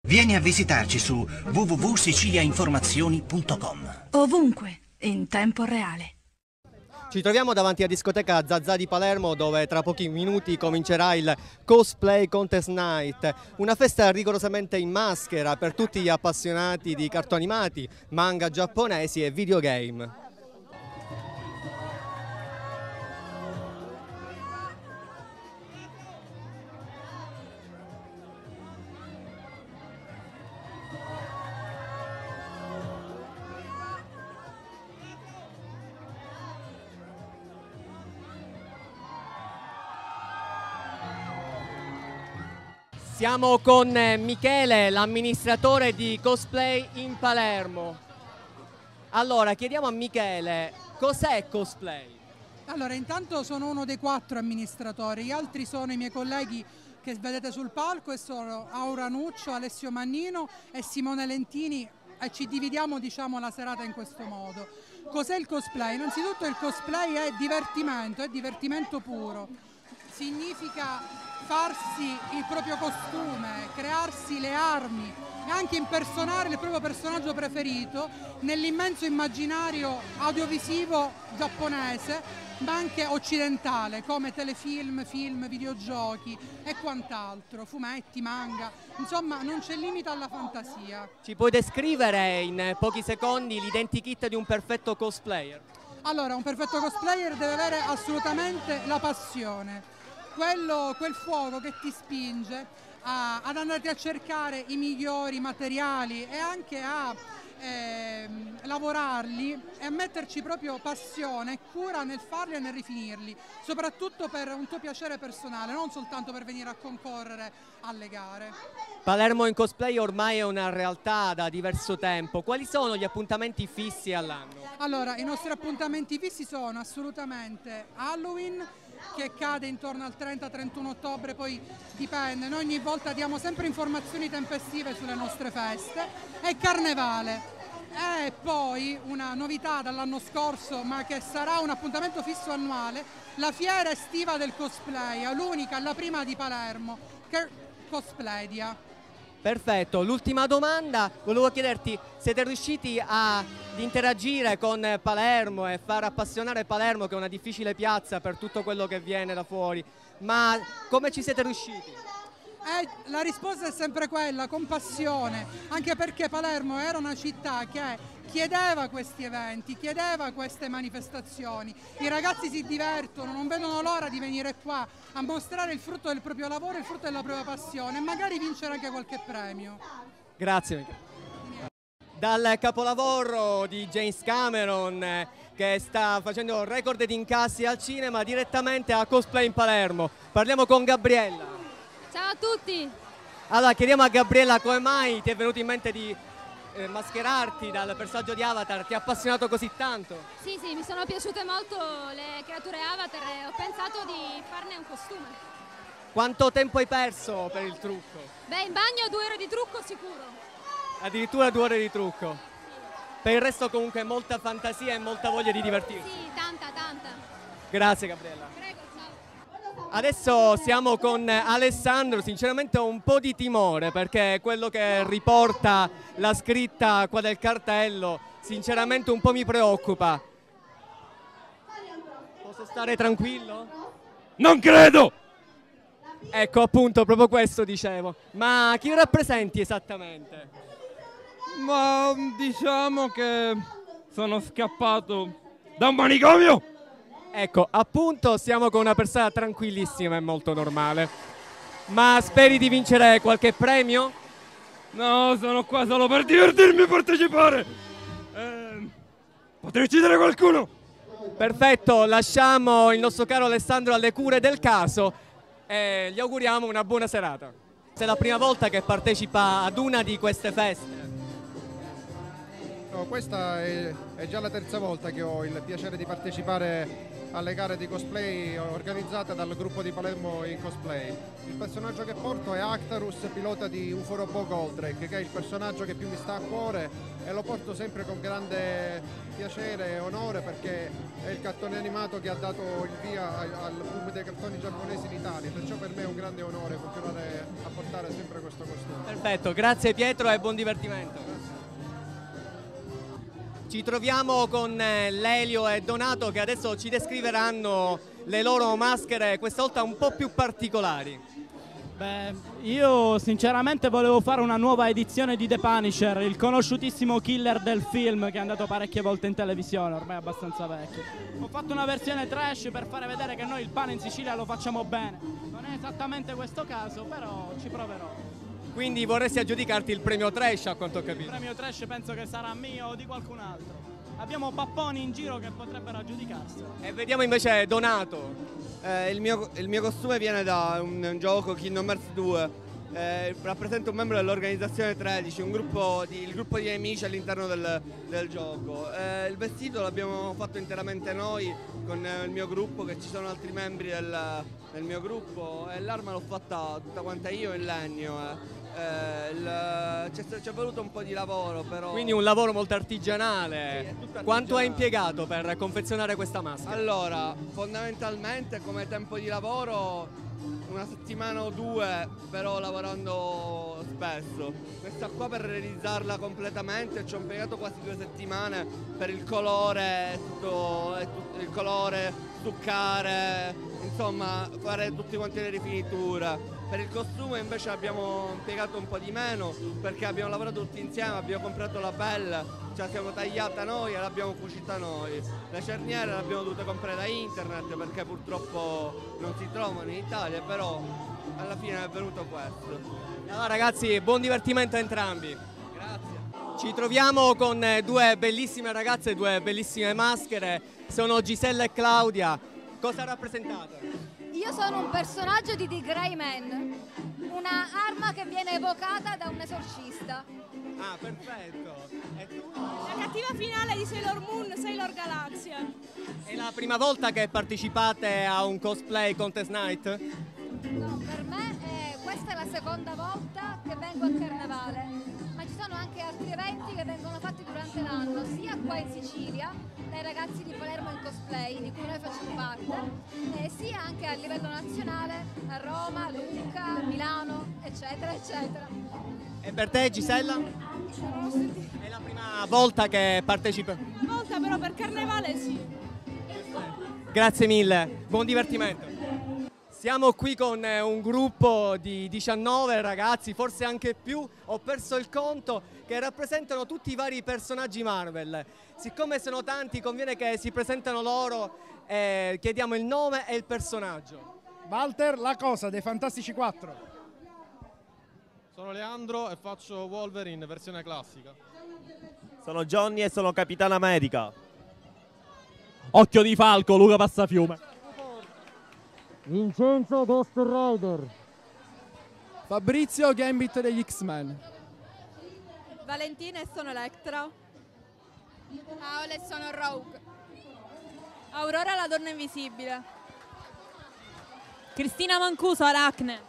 Vieni a visitarci su www.siciliainformazioni.com. Ovunque, in tempo reale. Ci troviamo davanti alla discoteca Zazà di Palermo, dove tra pochi minuti comincerà il Cosplay Contest Night, una festa rigorosamente in maschera per tutti gli appassionati di cartoni animati, manga giapponesi e videogame. Siamo con Michele, l'amministratore di Cosplay in Palermo. Allora, chiediamo a Michele, cos'è Cosplay? Allora, intanto sono uno dei 4 amministratori, gli altri sono i miei colleghi che vedete sul palco e sono Aura Nuccio, Alessio Mannino e Simone Lentini, e ci dividiamo, diciamo, la serata in questo modo. Cos'è il cosplay? Innanzitutto il cosplay è divertimento puro. Significa farsi il proprio costume, crearsi le armi e anche impersonare il proprio personaggio preferito nell'immenso immaginario audiovisivo giapponese, ma anche occidentale, come telefilm, film, videogiochi e quant'altro, fumetti, manga, insomma non c'è limite alla fantasia. Ci puoi descrivere in pochi secondi l'identikit di un perfetto cosplayer? Allora, un perfetto cosplayer deve avere assolutamente la passione. Quel fuoco che ti spinge ad andare a cercare i migliori materiali e anche a lavorarli e a metterci proprio passione e cura nel farli e nel rifinirli, soprattutto per un tuo piacere personale, non soltanto per venire a concorrere alle gare. Palermo in cosplay ormai è una realtà da diverso tempo. Quali sono gli appuntamenti fissi all'anno? Allora, i nostri appuntamenti fissi sono assolutamente Halloween, che cade intorno al 30-31 ottobre, poi dipende, noi ogni volta diamo sempre informazioni tempestive sulle nostre feste, e Carnevale. E poi una novità dall'anno scorso, ma che sarà un appuntamento fisso annuale, la fiera estiva del cosplay, l'unica, la prima di Palermo, che Cosplaydia. Perfetto, l'ultima domanda, volevo chiederti, siete riusciti ad interagire con Palermo e far appassionare Palermo, che è una difficile piazza per tutto quello che viene da fuori, ma come ci siete riusciti? La risposta è sempre quella, con passione, anche perché Palermo era una città che chiedeva questi eventi, chiedeva queste manifestazioni. I ragazzi si divertono, non vedono l'ora di venire qua a mostrare il frutto del proprio lavoro, il frutto della propria passione e magari vincere anche qualche premio. Grazie. Dal capolavoro di James Cameron, che sta facendo record di incassi al cinema, direttamente a Cosplay in Palermo. Parliamo con Gabriella. Ciao a tutti! Allora, chiediamo a Gabriella come mai ti è venuto in mente di mascherarti dal personaggio di Avatar, ti ha appassionato così tanto? Sì, mi sono piaciute molto le creature Avatar e ho pensato di farne un costume. Quanto tempo hai perso per il trucco? Beh, in bagno 2 ore di trucco sicuro. Addirittura 2 ore di trucco? Sì. Per il resto comunque molta fantasia e molta voglia di divertirsi? Sì, tanta. Grazie Gabriella. Prego, ciao. Adesso siamo con Alessandro, sinceramente ho un po' di timore perché quello che riporta la scritta qua del cartello sinceramente un po' mi preoccupa. Posso stare tranquillo? Non credo! Ecco, appunto, proprio questo dicevo. Ma chi rappresenti esattamente? Ma diciamo che sono scappato da un manicomio! Ecco, appunto siamo con una persona tranquillissima e molto normale. Ma speri di vincere qualche premio? No, sono qua solo per divertirmi e partecipare! Potrei uccidere qualcuno? Perfetto, lasciamo il nostro caro Alessandro alle cure del caso e gli auguriamo una buona serata. È la prima volta che partecipa ad una di queste feste? No, questa è già la terza volta che ho il piacere di partecipare alle gare di cosplay organizzate dal gruppo di Palermo in cosplay. Il personaggio che porto è Actarus, pilota di Uforobo Goldrake, che è il personaggio che più mi sta a cuore e lo porto sempre con grande piacere e onore perché è il cartone animato che ha dato il via al boom dei cartoni giapponesi in Italia, perciò per me è un grande onore continuare a portare sempre questo costume. Perfetto, grazie Pietro e buon divertimento. Ci troviamo con Lelio e Donato che adesso ci descriveranno le loro maschere, questa volta un po' più particolari. Beh, io sinceramente volevo fare una nuova edizione di The Punisher, il conosciutissimo killer del film che è andato parecchie volte in televisione, ormai è abbastanza vecchio. Ho fatto una versione trash per fare vedere che noi il pane in Sicilia lo facciamo bene. Non è esattamente questo caso, però ci proverò. Quindi vorresti aggiudicarti il premio trash, a quanto ho Il capito. premio trash penso che sarà mio o di qualcun altro. Abbiamo papponi in giro che potrebbero aggiudicarselo. E vediamo invece Donato. Il mio costume viene da un gioco Kingdom Hearts 2, rappresento un membro dell'organizzazione 13, il gruppo di nemici all'interno del gioco. Il vestito l'abbiamo fatto interamente noi con il mio gruppo, che ci sono altri membri del mio gruppo, e l'arma l'ho fatta tutta quanta io in legno. Ci è voluto un po' di lavoro, però. Quindi un lavoro molto artigianale. Sì, è tutto artigianale. Quanto hai impiegato per confezionare questa maschera? Allora, fondamentalmente come tempo di lavoro una settimana o due, però lavorando spesso. Questa qua per realizzarla completamente ci ho impiegato quasi 2 settimane per il colore, il colore, stuccare, insomma fare tutte quante le rifiniture. Per il costume invece abbiamo impiegato un po' di meno perché abbiamo lavorato tutti insieme, abbiamo comprato la pelle, ce la siamo tagliata noi e l'abbiamo cucita noi. Le cerniere le abbiamo dovute comprare da internet perché purtroppo non si trovano in Italia, però alla fine è venuto questo. Allora ragazzi, buon divertimento a entrambi. Grazie. Ci troviamo con due bellissime ragazze, due bellissime maschere. Sono Gisella e Claudia. Cosa rappresentate? Io sono un personaggio di The Gray Man, una arma che viene evocata da un esorcista. Ah, perfetto. E tu? La cattiva finale di Sailor Moon, Sailor Galaxia. È la prima volta che partecipate a un cosplay contest night? No, per me questa è la seconda volta che vengo a Carnevale, ma ci sono anche altri eventi che vengono fatti durante l'anno, sia qua in Sicilia, dai ragazzi di Palermo in cosplay, di cui noi facciamo parte, sia anche a livello nazionale, a Roma, Lucca, Milano, eccetera, eccetera. E per te Gisella? È la prima volta che partecipi? Una volta però per Carnevale sì. Grazie mille, buon divertimento. Siamo qui con un gruppo di 19 ragazzi, forse anche più, ho perso il conto, che rappresentano tutti i vari personaggi Marvel. Siccome sono tanti, conviene che si presentano loro e chiediamo il nome e il personaggio. Walter La Cosa dei Fantastici 4. Sono Leandro e faccio Wolverine versione classica. Sono Johnny e sono Capitano America. Occhio di Falco, Luca Passafiume. Vincenzo Ghost Rider. Fabrizio Gambit degli X-Men. Valentina e sono Electra. Paola e sono Rogue. Aurora la donna invisibile. Cristina Mancuso, Aracne.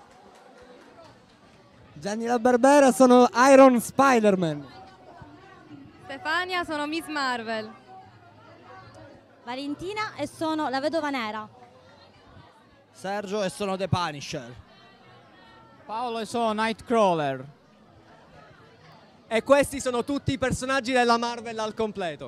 Gianni La Barbera, sono Iron Spider-Man. Stefania, sono Miss Marvel. Valentina e sono la Vedova Nera. Sergio e sono The Punisher. Paolo e sono Nightcrawler. E questi sono tutti i personaggi della Marvel al completo.